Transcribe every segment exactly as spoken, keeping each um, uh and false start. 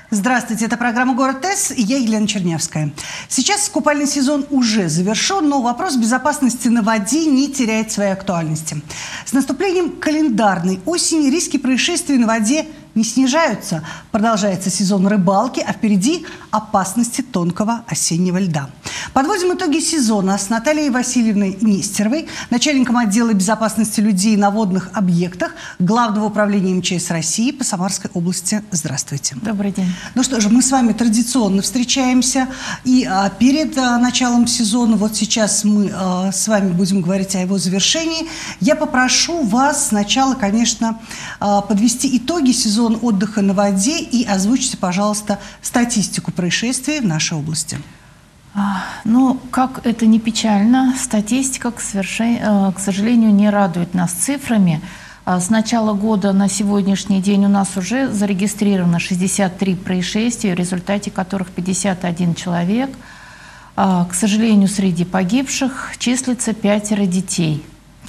Здравствуйте, это программа «Город С», и я Елена Чернявская. Сейчас купальный сезон уже завершен, но вопрос безопасности на воде не теряет своей актуальности. С наступлением календарной осени риски происшествий на воде не снижаются. Продолжается сезон рыбалки, а впереди опасности тонкого осеннего льда. Подводим итоги сезона с Натальей Васильевной Нестеровой, начальником отдела безопасности людей на водных объектах Главного управления эм че эс России по Самарской области. Здравствуйте. Добрый день. Ну что же, мы с вами традиционно встречаемся. И а, перед а, началом сезона, вот сейчас мы а, с вами будем говорить о его завершении. Я попрошу вас сначала, конечно, а, подвести итоги сезона отдыха на воде и озвучьте, пожалуйста, статистику происшествий в нашей области. Ну, как это не печально, статистика, к, совершен... к сожалению, не радует нас цифрами. С начала года на сегодняшний день у нас уже зарегистрировано шестьдесят три происшествия, в результате которых пятьдесят один человек. К сожалению, среди погибших числится пятеро детей.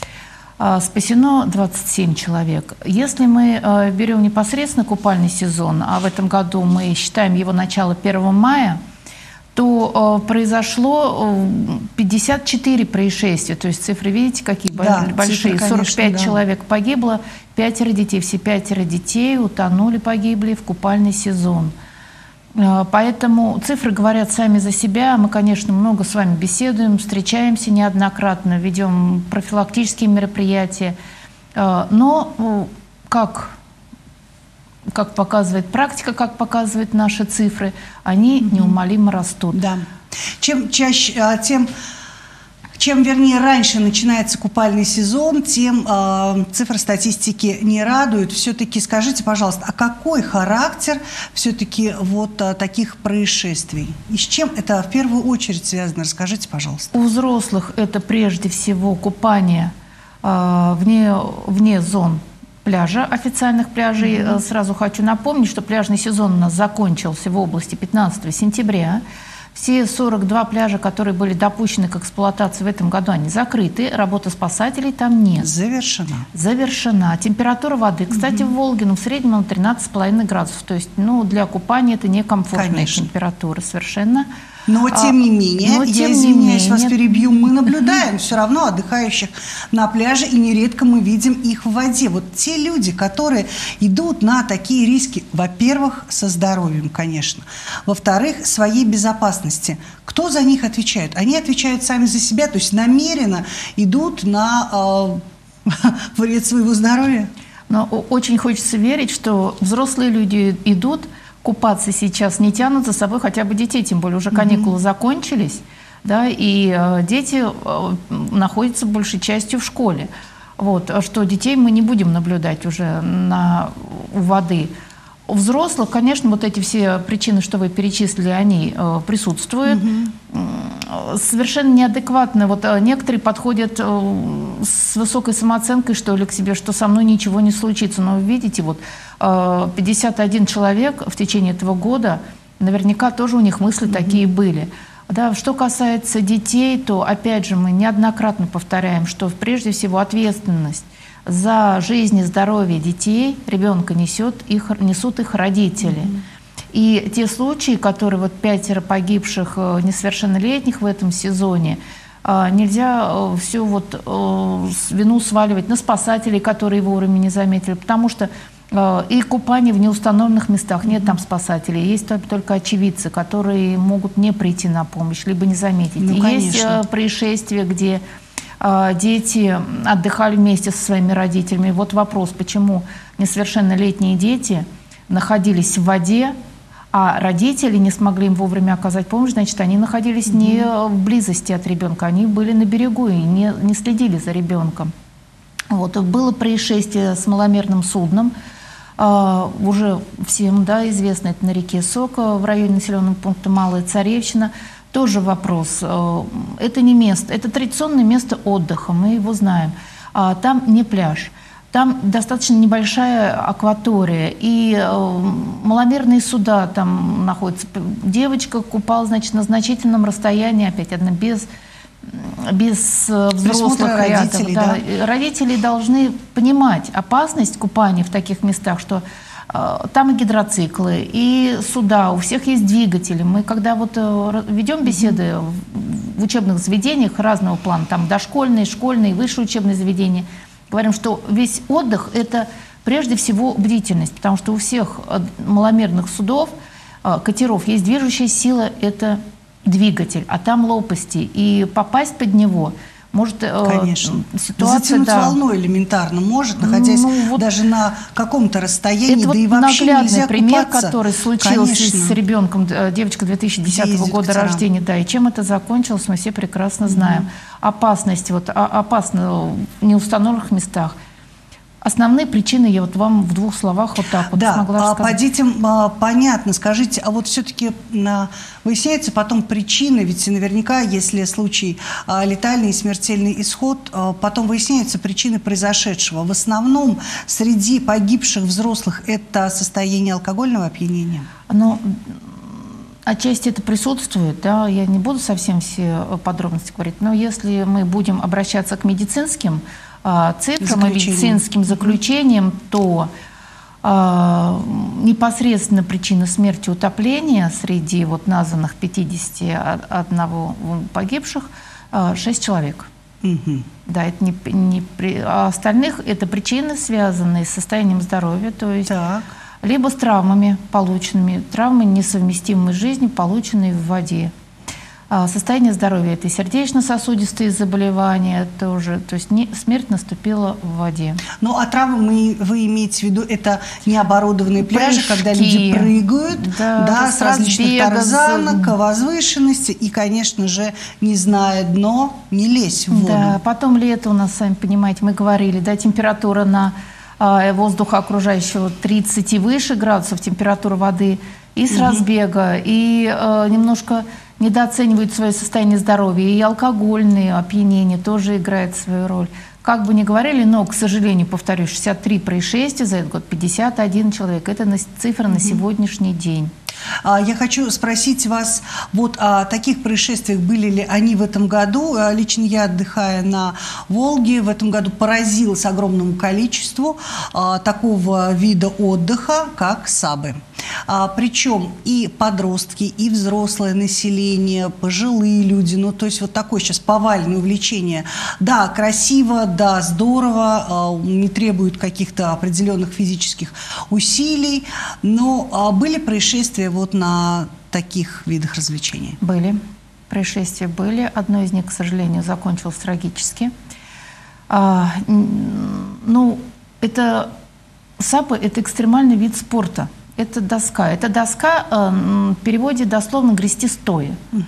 Спасено двадцать семь человек. Если мы берем непосредственно купальный сезон, а в этом году мы считаем его начало первого мая, то произошло пятьдесят четыре происшествия. То есть цифры, видите, какие да, большие. Цифры, конечно, сорок пять да. человек погибло, пятеро детей. Все пятеро детей утонули, погибли в купальный сезон. Поэтому цифры говорят сами за себя. Мы, конечно, много с вами беседуем, встречаемся неоднократно, ведем профилактические мероприятия. Но, как, как показывает практика, как показывают наши цифры, они mm-hmm. неумолимо растут. Да. Чем чаще, тем... Чем, вернее, раньше начинается купальный сезон, тем э, цифры статистики не радуют. Все-таки скажите, пожалуйста, а какой характер все-таки вот а, таких происшествий? И с чем это в первую очередь связано? Расскажите, пожалуйста. У взрослых это прежде всего купание э, вне, вне зон пляжа, официальных пляжей. Mm-hmm. Сразу хочу напомнить, что пляжный сезон у нас закончился в области пятнадцатого сентября. Все сорок два пляжа, которые были допущены к эксплуатации в этом году, они закрыты. Работа спасателей там нет. Завершена. Завершена. Температура воды, кстати, угу. в Волге, ну, в среднем на тринадцать с половиной градусов. То есть, ну, для купания это некомфортная Конечно. температура совершенно. Но, тем не менее, Но, я тем извиняюсь, не вас менее... перебью, мы наблюдаем все равно отдыхающих на пляже, и нередко мы видим их в воде. Вот те люди, которые идут на такие риски, во-первых, со здоровьем, конечно, во-вторых, своей безопасности. Кто за них отвечает? Они отвечают сами за себя, то есть намеренно идут на э, вред своего здоровья. Но очень хочется верить, что взрослые люди идут купаться сейчас, не тянут за собой хотя бы детей, тем более уже каникулы mm-hmm. закончились, да, и э, дети э, находятся большей частью в школе. Вот, что детей мы не будем наблюдать уже на, у воды. У взрослых, конечно, вот эти все причины, что вы перечислили, они э, присутствуют. Mm-hmm. Совершенно неадекватно. Вот э, некоторые подходят э, с высокой самооценкой, что ли, к себе, что со мной ничего не случится. Но вы видите, вот э, пятьдесят один человек в течение этого года, наверняка тоже у них мысли mm-hmm. такие были. Да, что касается детей, то, опять же, мы неоднократно повторяем, что прежде всего ответственность за жизнь и здоровье детей ребенка несет их, несут их родители. Mm-hmm. И те случаи, которые вот пятеро погибших несовершеннолетних в этом сезоне, нельзя всю вот вину сваливать на спасателей, которые вовремя не заметили, потому что и купание в неустановленных местах, нет там спасателей, есть только очевидцы, которые могут не прийти на помощь, либо не заметить. Ну, есть происшествия, где дети отдыхали вместе со своими родителями. Вот вопрос, почему несовершеннолетние дети находились в воде, а родители не смогли им вовремя оказать помощь, значит, они находились mm-hmm. не в близости от ребенка, они были на берегу и не, не следили за ребенком. Вот. Было происшествие с маломерным судном, Uh, уже всем да, известно, это на реке Сок, в районе населенного пункта Малая Царевщина. Тоже вопрос. Uh, это не место, это традиционное место отдыха, мы его знаем. Uh, там не пляж, там достаточно небольшая акватория, и uh, маломерные суда там находятся. Девочка купалась, значит, на значительном расстоянии, опять одна без... без взрослых рядом. Родителей, да. Да. Родители должны понимать опасность купания в таких местах, что Там и гидроциклы, и суда, у всех есть двигатели. Мы когда вот ведем беседы в учебных заведениях разного плана, там дошкольные, школьные, высшие учебные заведения, говорим, что весь отдых – это прежде всего бдительность, потому что у всех маломерных судов, катеров есть движущая сила – это двигатель, а там лопасти, и попасть под него – может, конечно. Ситуация, затянуть да. волной элементарно может, находясь ну, вот даже на каком-то расстоянии, это да вот и вообще нельзя пример, купаться. Который случился конечно. С ребенком, девочка две тысячи десятого года рождения, да, и чем это закончилось, мы все прекрасно знаем. Mm-hmm. Опасность, вот, опасно в неустановленных местах. Основные причины я вот вам в двух словах вот так вот да, смогла рассказать. По детям а, понятно. Скажите, а вот все-таки а, выясняются потом причины, ведь наверняка, если случай а, летальный и смертельный исход, а, потом выясняются причины произошедшего. В основном среди погибших взрослых это состояние алкогольного опьянения? Ну, отчасти это присутствует, да, я не буду совсем все подробности говорить, но если мы будем обращаться к медицинским цифрам и медицинским заключениям, то э, непосредственно причина смерти утопления среди вот названных пятидесяти одного погибших э, шесть человек. Угу. Да, это не, не при, а остальных это причины, связанные с состоянием здоровья, то есть так. либо с травмами полученными, травмы несовместимые с жизнью, полученные в воде. Состояние здоровья – это сердечно-сосудистые заболевания, тоже, то есть не, смерть наступила в воде. Ну, а травмы вы имеете в виду, это необорудованные пляжи, Прыжки, когда люди прыгают, да, да, с различных разбега, тарзанок, возвышенности, и, конечно же, не зная дно, не лезь в воду. Да, потом лето у нас, сами понимаете, мы говорили, да, температура на э, воздуха окружающего тридцать и выше градусов, температура воды, и с угу. разбега, и э, немножко недооценивают свое состояние здоровья, и алкогольные опьянения тоже играют свою роль. Как бы ни говорили, но, к сожалению, повторюсь, шестьдесят три происшествия за этот год, пятьдесят один человек. Это цифра mm-hmm. на сегодняшний день. Я хочу спросить вас, вот о таких происшествиях были ли они в этом году? Лично я, отдыхая на Волге, в этом году поразилась огромному количеству а, такого вида отдыха, как САБы. А, причем и подростки, и взрослое население, пожилые люди, ну то есть вот такое сейчас повальное увлечение. Да, красиво, да, здорово, а, не требует каких-то определенных физических усилий, но а, были происшествия вот на таких видах развлечений? Были. Происшествия были. Одно из них, к сожалению, закончилось трагически. А, ну, это САПы – это экстремальный вид спорта. Это доска. Это доска э, в переводе дословно «грести стоя». Угу.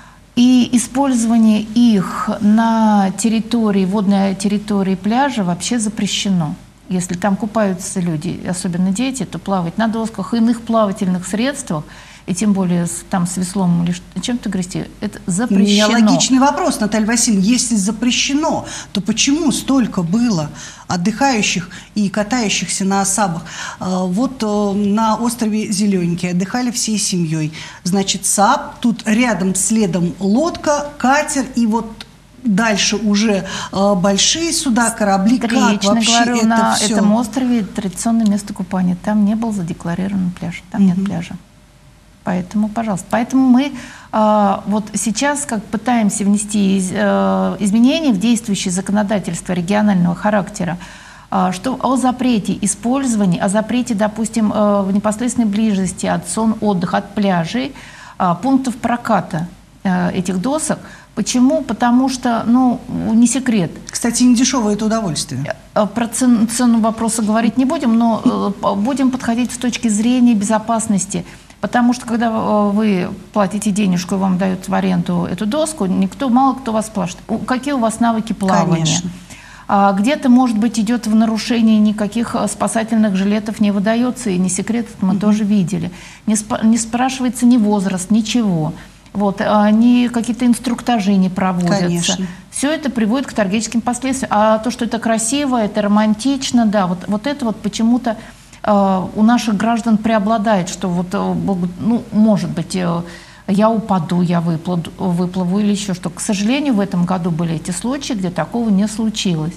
И использование их на территории, водной территории пляжа вообще запрещено. Если там купаются люди, особенно дети, то плавать на досках, иных плавательных средствах, и тем более с, там с веслом или чем-то грести, это запрещено. У меня логичный вопрос, Наталья Васильевна. Если запрещено, то почему столько было отдыхающих и катающихся на САБах? Вот на острове Зелененький отдыхали всей семьей. Значит, САБ, тут рядом следом лодка, катер, и вот дальше уже э, большие суда, корабли. Как вообще говорю, это на все? этом острове традиционное место купания. Там не был задекларирован пляж. Там mm-hmm. нет пляжа. Поэтому, пожалуйста. Поэтому мы э, вот сейчас как пытаемся внести из, э, изменения в действующее законодательство регионального характера, э, что о запрете использования, о запрете, допустим, э, в непосредственной близости от зон отдыха, от пляжей, э, пунктов проката э, этих досок. Почему? Потому что, ну, не секрет. Кстати, не дешевое это удовольствие. Про цену, цену вопроса говорить не будем, но будем подходить с точки зрения безопасности. Потому что, когда вы платите денежку и вам дают в аренду эту доску, никто, мало кто вас спрашивает, какие у вас навыки плавания. Конечно. А где-то, может быть, идет в нарушение, никаких спасательных жилетов не выдается, и не секрет, это мы mm-hmm. тоже видели. Не, спа- не спрашивается ни возраст, ничего. Вот, они какие-то инструктажи не проводятся. Конечно. Все это приводит к трагическим последствиям. А то, что это красиво, это романтично, да, вот, вот это вот почему-то э, у наших граждан преобладает, что вот, ну, может быть, э, я упаду, я выплыву, выплыву или еще что. К сожалению, в этом году были эти случаи, где такого не случилось.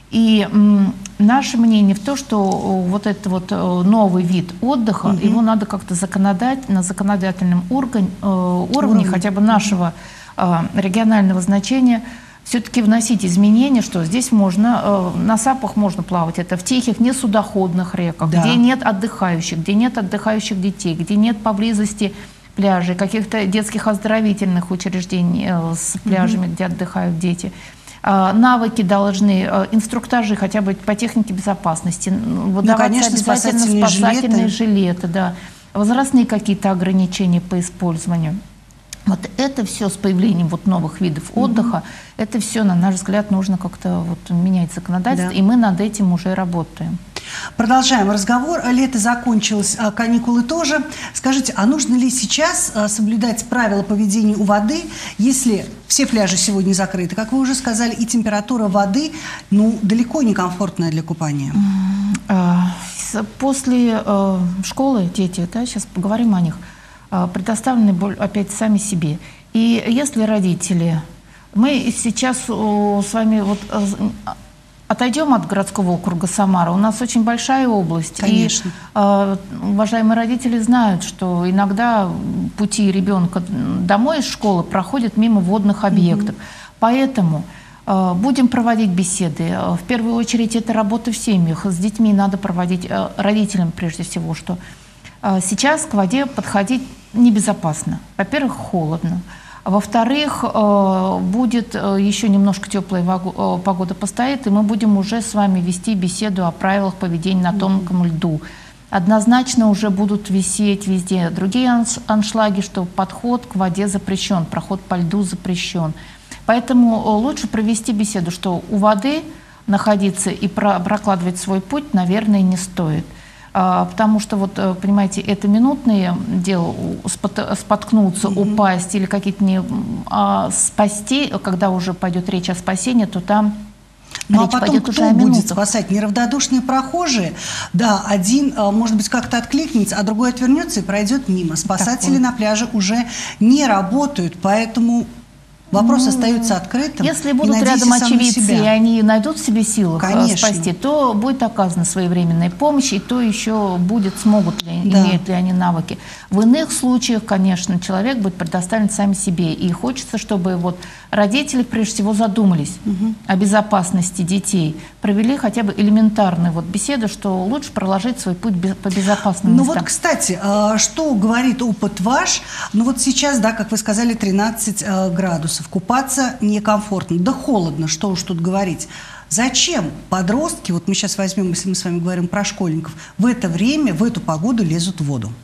И м, наше мнение в том, что вот этот вот новый вид отдыха, угу. его надо как-то законодать на законодательном орган, э, уровне, уровне, хотя бы нашего э, регионального значения, все-таки вносить изменения, что здесь можно, э, на САПах можно плавать, это в тихих, несудоходных реках, да. где нет отдыхающих, где нет отдыхающих детей, где нет поблизости пляжей, каких-то детских оздоровительных учреждений э, с пляжами, угу. где отдыхают дети. Э, навыки должны, э, инструктажи хотя бы по технике безопасности, выдаваться, ну, конечно, обязательно спасательные, спасательные жилеты, жилеты да. возрастные какие-то ограничения по использованию. Вот это все с появлением вот новых видов отдыха, mm-hmm. это все, на наш взгляд, нужно как-то вот менять законодательство, да. и мы над этим уже работаем. Продолжаем разговор. Лето закончилось, каникулы тоже. Скажите, а нужно ли сейчас соблюдать правила поведения у воды, если все пляжи сегодня закрыты, как вы уже сказали, и температура воды, ну, далеко не комфортная для купания? После школы дети, да, сейчас поговорим о них, предоставлены опять сами себе. И если родители, мы сейчас с вами вот отойдем от городского округа Самара, у нас очень большая область. Конечно. И уважаемые родители знают, что иногда пути ребенка домой из школы проходят мимо водных объектов. Угу. Поэтому будем проводить беседы. В первую очередь это работа в семьях. С детьми надо проводить, родителям прежде всего, что сейчас к воде подходить небезопасно. Во-первых, холодно. Во-вторых, будет еще немножко теплая погода постоит, и мы будем уже с вами вести беседу о правилах поведения на тонком льду. Однозначно уже будут висеть везде другие аншлаги, что подход к воде запрещен, проход по льду запрещен. Поэтому лучше провести беседу, что у воды находиться и прокладывать свой путь, наверное, не стоит. Потому что, вот, понимаете, это минутное дело, споткнуться, mm-hmm. упасть или какие-то не а, спасти, когда уже пойдет речь о спасении, то там ну, речь а потом пойдет кто уже о будет минутах. спасать? Неравнодушные прохожие? Да, один, может быть, как-то откликнется, а другой отвернется и пройдет мимо. Спасатели Такое. на пляже уже не работают, поэтому... Вопрос ну, остается открытым. Если будут рядом очевидцы, и они найдут в себе силы спасти, то будет оказана своевременная помощь, и то еще будет, смогут ли, да. имеют ли они навыки. В иных случаях, конечно, человек будет предоставлен сам себе. И хочется, чтобы вот родители, прежде всего, задумались угу. о безопасности детей, провели хотя бы элементарную вот беседу, что лучше проложить свой путь по безопасным ну местам. Вот, кстати, что говорит опыт ваш? Ну вот сейчас, да, как вы сказали, тринадцать градусов. Купаться некомфортно, да холодно, что уж тут говорить. Зачем подростки, вот мы сейчас возьмем, если мы с вами говорим про школьников, в это время, в эту погоду лезут в воду?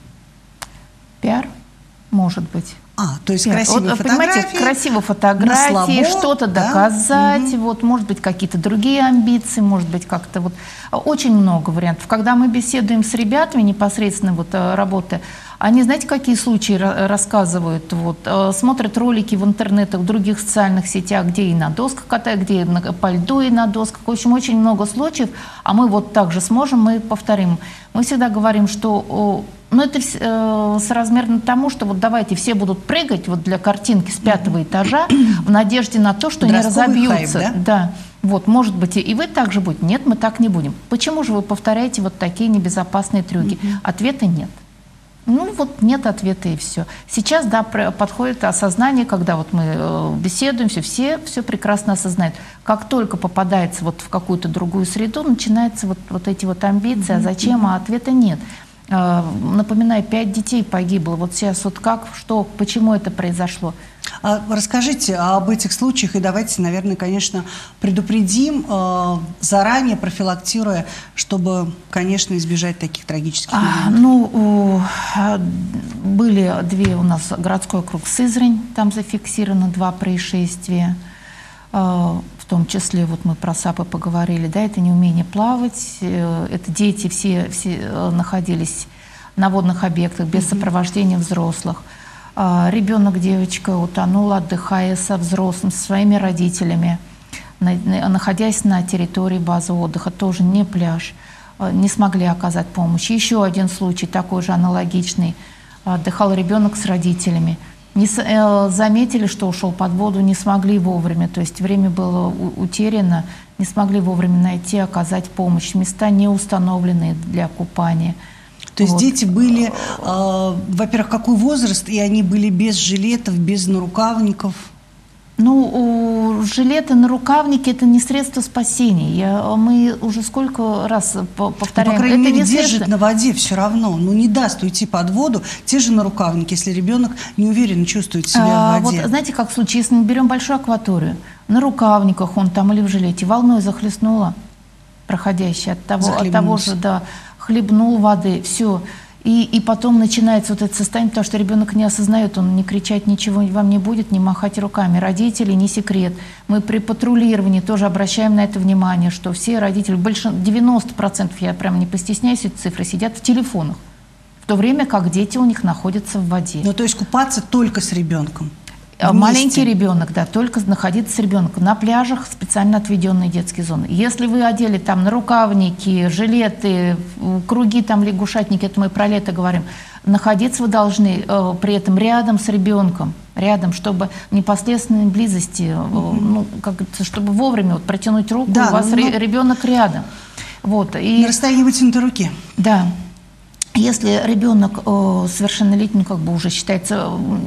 Пиар, может быть. А, то есть красивые вот, фотографии, понимаете, красивые фотографии, что-то да? доказать, угу. вот, может быть, какие-то другие амбиции, может быть, как-то вот очень много вариантов. Когда мы беседуем с ребятами, непосредственно вот работая, они, знаете, какие случаи рассказывают? Вот, смотрят ролики в интернетах, в других социальных сетях, где и на досках катают, где и на, по льду и на досках. В общем, очень много случаев, а мы вот так же сможем, мы повторим. Мы всегда говорим, что... Но это э, соразмерно тому, что вот давайте все будут прыгать вот для картинки с пятого этажа в надежде на то, что Подростковый не разобьются. Хайп, да? Да. Вот, может быть, и вы так же будете. Нет, мы так не будем. Почему же вы повторяете вот такие небезопасные трюки? Mm-hmm. Ответа нет. Ну вот нет ответа и все. Сейчас, да, подходит осознание, когда вот мы э, беседуем, все, все, все прекрасно осознают. Как только попадается вот в какую-то другую среду, начинаются вот, вот эти вот амбиции, mm-hmm. а зачем, а ответа нет. Напоминаю, пять детей погибло. Вот сейчас вот как, что, почему это произошло? Расскажите об этих случаях и давайте, наверное, конечно, предупредим заранее, профилактируя, чтобы, конечно, избежать таких трагических моментов. А, ну, были две у нас, городской округ Сызрань, там зафиксировано два происшествия. В том числе, вот мы про САПы поговорили, да, это неумение плавать, это дети все, все находились на водных объектах без сопровождения взрослых. Ребенок, девочка, утонула, отдыхая со взрослым, со своими родителями, находясь на территории базы отдыха, тоже не пляж, не смогли оказать помощь. Еще один случай, такой же аналогичный, отдыхал ребенок с родителями. не э, заметили, что ушел под воду, не смогли вовремя, то есть время было у, утеряно, не смогли вовремя найти, оказать помощь. Места не установлены для купания. То есть вот. Дети были, э, во-первых, какой возраст, и они были без жилетов, без нарукавников? Ну, жилеты, нарукавники – это не средство спасения. Я, мы уже сколько раз повторяем. Ну, по крайней это мере, не держит средство... на воде все равно. Ну, не даст уйти под воду те же нарукавники, если ребенок не уверенно чувствует себя а, в воде. Вот, знаете, как в случае, если мы берем большую акваторию, на рукавниках он там или в жилете, волной захлестнула проходящая от того, от того же, да, хлебнул воды, все. И, и потом начинается вот это состояние, потому что ребенок не осознает, он не кричать ничего вам не будет, не махать руками. Родители не секрет. Мы при патрулировании тоже обращаем на это внимание, что все родители, большинство, девяносто процентов, я прям не постесняюсь эти цифры, сидят в телефонах, в то время как дети у них находятся в воде. Ну, то есть купаться только с ребенком? Вместе. Маленький ребенок, да, только находиться с ребенком. На пляжах специально отведенные детские зоны. Если вы одели там нарукавники, жилеты, круги, там лягушатники, это мы про лето говорим, находиться вы должны э, при этом рядом с ребенком, рядом, чтобы в непосредственной близости, э, mm-hmm. ну, как, чтобы вовремя вот, протянуть руку, да, у вас ну, ре- ребенок рядом. Вот, и, на расстоянии вытянутой руки. Да. Если ребенок э, совершеннолетний, как бы уже считается...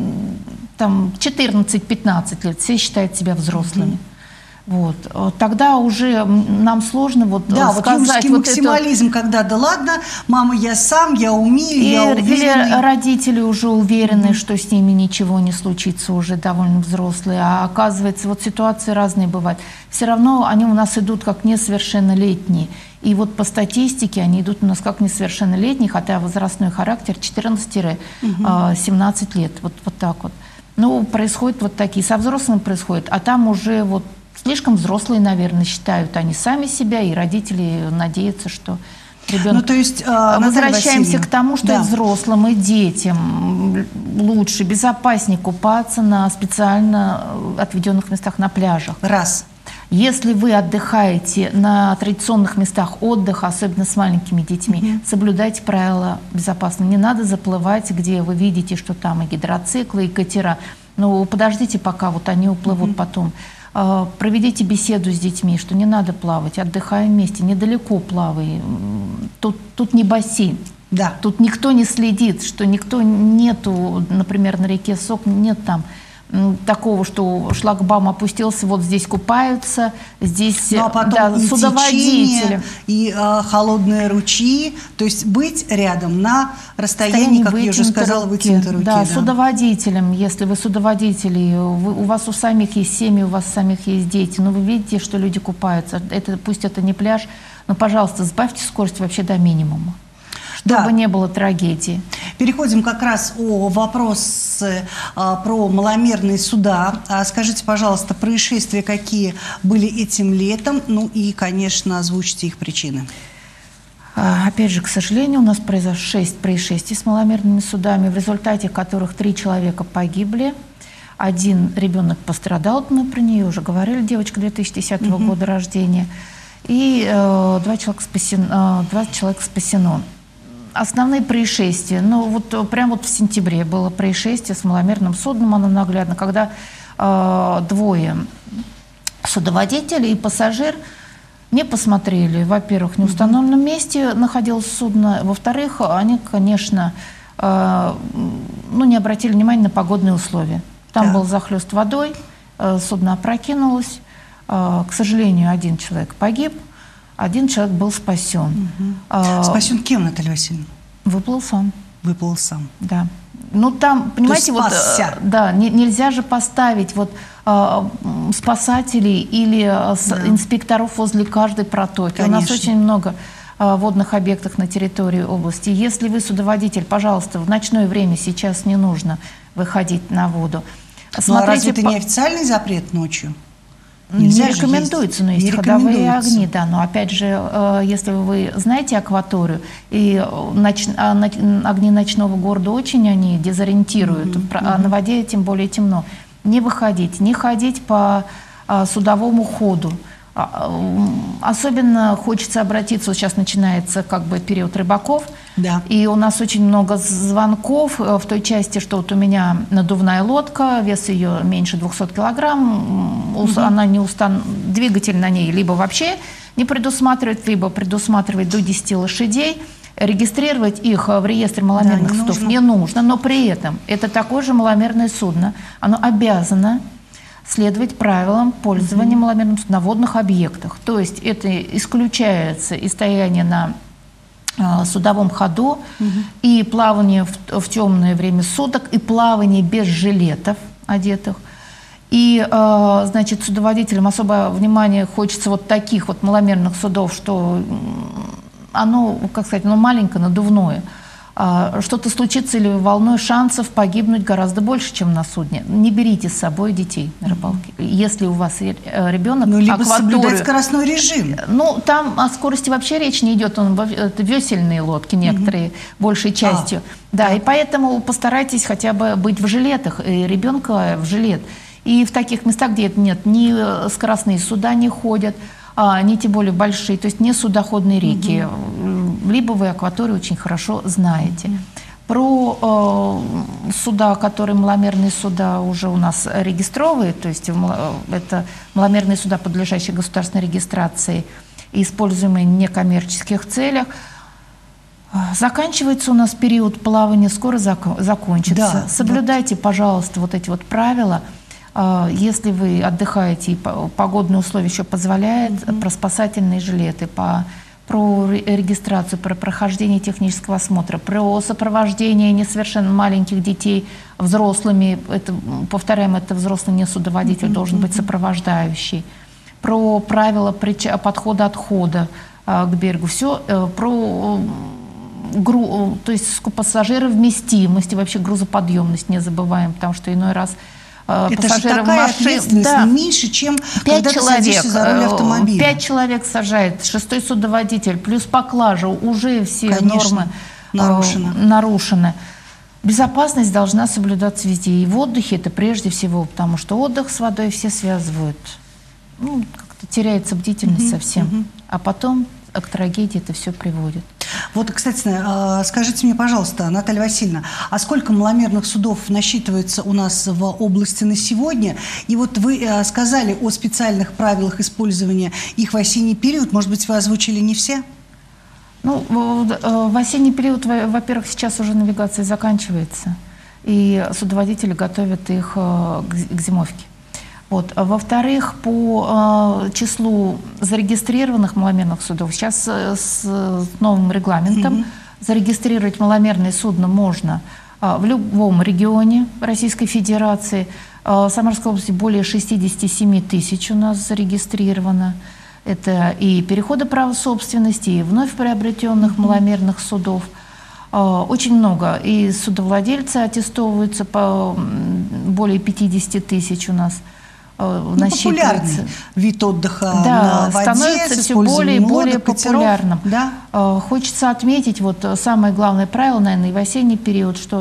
там четырнадцать-пятнадцать лет, все считают себя взрослыми. Mm-hmm. Вот. Тогда уже нам сложно вот да, сказать... Вот вот максимализм, это... когда да ладно, мама, я сам, я умею, и, я уверенный. Или родители уже уверены, mm-hmm. что с ними ничего не случится, уже довольно взрослые. А оказывается, вот ситуации разные бывают. Все равно они у нас идут как несовершеннолетние. И вот по статистике они идут у нас как несовершеннолетние, хотя возрастной характер четырнадцать-семнадцать mm-hmm. лет. Вот, вот так вот. Ну, происходят вот такие, со взрослыми происходит, а там уже вот слишком взрослые, наверное, считают они сами себя, и родители надеются, что ребенок... Ну, то есть, э, возвращаемся к тому, что да. и взрослым, и детям лучше, безопаснее купаться на специально отведенных местах на пляжах. Раз. Если вы отдыхаете на традиционных местах отдыха, особенно с маленькими детьми, mm-hmm. соблюдайте правила безопасности. Не надо заплывать, где вы видите, что там и гидроциклы, и катера. Ну, подождите, пока вот они уплывут mm-hmm. потом. Uh, проведите беседу с детьми, что не надо плавать, отдыхаем вместе, недалеко плавай. Тут, тут не бассейн. Да. Тут никто не следит, что никто нету, например, на реке Сок, нет там такого, что шлагбаум опустился, вот здесь купаются, здесь ну, а потом да, и судоводители. И э, холодные ручьи, то есть быть рядом на расстоянии, как я уже сказала, вытянутой руки. Да, да, судоводителем, если вы судоводители, вы, у вас у самих есть семьи, у вас у самих есть дети, но вы видите, что люди купаются, это, пусть это не пляж, но, пожалуйста, сбавьте скорость вообще до минимума. Чтобы да. не было трагедии. Переходим как раз о вопросы а, про маломерные суда. А, скажите, пожалуйста, происшествия какие были этим летом? Ну и, конечно, озвучьте их причины. А, опять же, к сожалению, у нас произошло шесть происшествий с маломерными судами, в результате которых три человека погибли. Один ребенок пострадал, мы про нее уже говорили, девочка две тысячи десятого угу. года рождения. И э, два человека спасено. Э, два человека спасено. Основные происшествия, ну вот прямо вот в сентябре было происшествие с маломерным судном, оно наглядно, когда э, двое судоводителей и пассажир не посмотрели, во-первых, в неустановленном месте находилось судно, во-вторых, они, конечно, э, ну, не обратили внимания на погодные условия. Там да. был захлест водой, э, судно опрокинулось, э, к сожалению, один человек погиб. Один человек был спасен. Угу. А, спасен кем, Наталья Васильевна? Выплыл сам. Выплыл сам. Да. Ну там, понимаете, вот, да, не, нельзя же поставить вот э, спасателей или э, да. инспекторов возле каждой протоки. Конечно. У нас очень много э, водных объектов на территории области. Если вы судоводитель, пожалуйста, в ночное время сейчас не нужно выходить на воду. Смотрите, ну а разве это по... не официальный запрет ночью? Нельзя не рекомендуется, но есть ходовые огни, да. Но опять же, э, если вы знаете акваторию, и ноч, а, ноч, огни ночного города очень они дезориентируют, mm-hmm. а на воде тем более темно. Не выходить, не ходить по а, судовому ходу. Особенно хочется обратиться, вот сейчас начинается как бы период рыбаков, да. И у нас очень много звонков в той части, что вот у меня надувная лодка, вес ее меньше двухсот килограмм, угу. Она не устан... двигатель на ней либо вообще не предусматривает, либо предусматривает до десяти лошадей. Регистрировать их в реестре маломерных да, судов нужно. не нужно, но при этом это такое же маломерное судно, оно обязано следовать правилам пользования mm-hmm. маломерным судном на водных объектах. То есть это исключается и стояние на э, судовом ходу, mm-hmm. и плавание в, в темное время суток, и плавание без жилетов одетых. И, э, значит, судоводителям особое внимание хочется вот таких вот маломерных судов, что оно, как сказать, оно маленькое, надувное. Что-то случится или волной, шансов погибнуть гораздо больше, чем на судне. Не берите с собой детей на рыбалке. Если у вас ребенок, ну, либо соблюдать скоростной режим. Ну, там о скорости вообще речь не идет. Он, это весельные лодки некоторые, угу. большей частью. А. Да, и поэтому постарайтесь хотя бы быть в жилетах, и ребенка в жилет. И в таких местах, где нет, ни скоростные суда не ходят, а, не тем более большие, то есть не судоходные реки, угу. либо вы акваторию очень хорошо знаете. Угу. Про э, суда, которые маломерные суда уже у нас регистровые, то есть это маломерные суда, подлежащие государственной регистрации, используемые в некоммерческих целях. Заканчивается у нас период плавания, скоро зак закончится. Да, соблюдайте, да. пожалуйста, вот эти вот правила. Если вы отдыхаете и погодные условия еще позволяют, mm-hmm. про спасательные жилеты, по, про регистрацию, про прохождение технического осмотра, про сопровождение несовершенно маленьких детей взрослыми, это, повторяем, это взрослый не судоводитель, mm-hmm. должен быть сопровождающий, про правила подхода-отхода к берегу, все про гру, то есть пассажировместимость и вообще грузоподъемность не забываем, потому что иной раз это же такая ответственность, да. меньше, чем когда ты садишься за руль автомобиля. Пять человек сажает, шестой судоводитель, плюс поклажа, уже все Конечно, нормы нарушены. Э, нарушены. Безопасность должна соблюдаться везде. И в отдыхе это прежде всего, потому что отдых с водой все связывают. Ну, как-то теряется бдительность угу, совсем. Угу. А потом к трагедии это все приводит. Вот, кстати, скажите мне, пожалуйста, Наталья Васильевна, а сколько маломерных судов насчитывается у нас в области на сегодня? И вот вы сказали о специальных правилах использования их в осенний период. Может быть, вы озвучили не все? Ну, в осенний период, во-первых, сейчас уже навигация заканчивается, и судоводители готовят их к зимовке. Вот. Во-вторых, по э, числу зарегистрированных маломерных судов, сейчас э, с, с новым регламентом mm-hmm. зарегистрировать маломерное судно можно э, в любом регионе Российской Федерации. Э, в Самарской области более шестидесяти семи тысяч у нас зарегистрировано. Это и переходы права собственности, и вновь приобретенных mm-hmm. маломерных судов. Э, очень много. И судовладельцы аттестовываются по более пятидесяти тысяч у нас. Ну, популярный вид отдыха да, на воде, становится все более и более популярным. Да? Хочется отметить вот самое главное правило, наверное, и в осенний период, что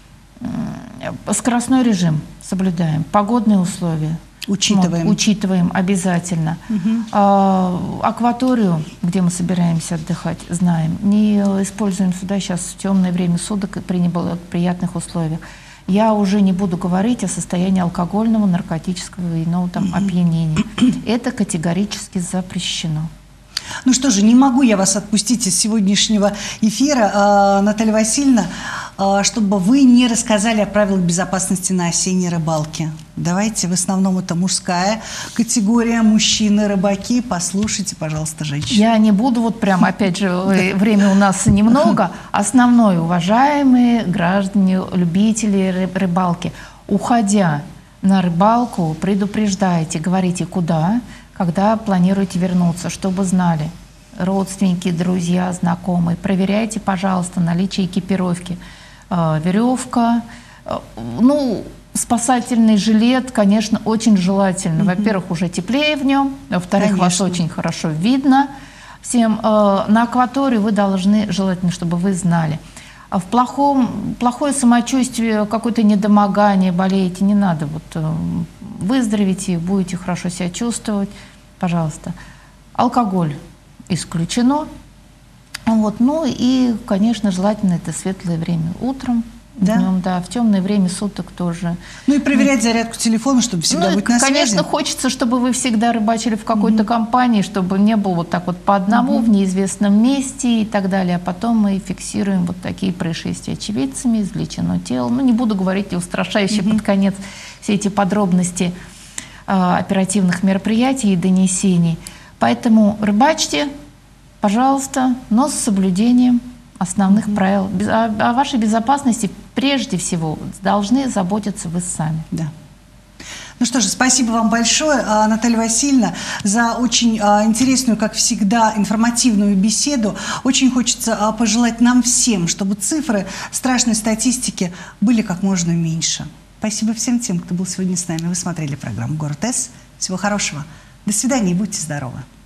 скоростной режим соблюдаем, погодные условия учитываем, вот, учитываем обязательно. Угу. Акваторию, где мы собираемся отдыхать, знаем. Не используем сюда сейчас в темное время суток и при неблагоприятных условиях. Я уже не буду говорить о состоянии алкогольного, наркотического и иного там опьянения. Это категорически запрещено. Ну что же, не могу я вас отпустить из сегодняшнего эфира, Наталья Васильевна, чтобы вы не рассказали о правилах безопасности на осенней рыбалке. Давайте, в основном это мужская категория, мужчины, рыбаки. Послушайте, пожалуйста, женщин. Я не буду, вот прям, опять же, время у нас немного. Основное, уважаемые граждане, любители рыбалки, уходя на рыбалку, предупреждайте, говорите, куда, когда планируете вернуться, чтобы знали родственники, друзья, знакомые. Проверяйте, пожалуйста, наличие экипировки. Э, веревка, э, ну, спасательный жилет, конечно, очень желательно. Mm-hmm. Во-первых, уже теплее в нем, во-вторых, вас очень хорошо видно. Всем э, на акватории вы должны, желательно, чтобы вы знали. А в плохом, плохое самочувствие, какое-то недомогание, болеете, не надо. Вот, э, выздоровите, будете хорошо себя чувствовать. пожалуйста. Алкоголь исключено. Вот. Ну и, конечно, желательно это светлое время утром. Да? Днем, да, в темное время суток тоже. Ну и проверять зарядку телефона, чтобы всегда Ну, быть на связи. конечно, хочется, чтобы вы всегда рыбачили в какой-то mm-hmm. компании, чтобы не было вот так вот по одному mm-hmm. в неизвестном месте и так далее. А потом мы фиксируем вот такие происшествия очевидцами, извлечено тело. Ну, не буду говорить устрашающе mm-hmm. под конец все эти подробности а, оперативных мероприятий и донесений. Поэтому рыбачьте, пожалуйста, но с соблюдением основных mm-hmm. правил. О, о вашей безопасности прежде всего должны заботиться вы сами. Да. Ну что же, спасибо вам большое, Наталья Васильевна, за очень интересную, как всегда, информативную беседу. Очень хочется пожелать нам всем, чтобы цифры страшной статистики были как можно меньше. Спасибо всем тем, кто был сегодня с нами. Вы смотрели программу «Город С». Всего хорошего. До свидания и будьте здоровы.